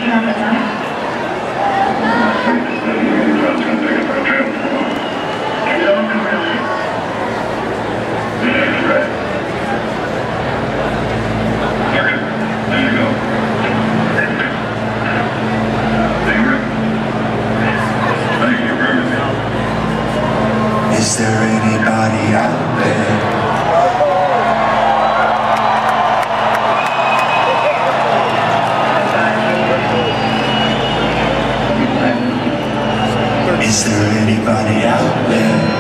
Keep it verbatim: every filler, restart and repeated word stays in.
Picking up at night? Is it all correct? That's right. Okay, there you go. Finger. Thank you for everything. Is there anybody out there? Is there anybody out there?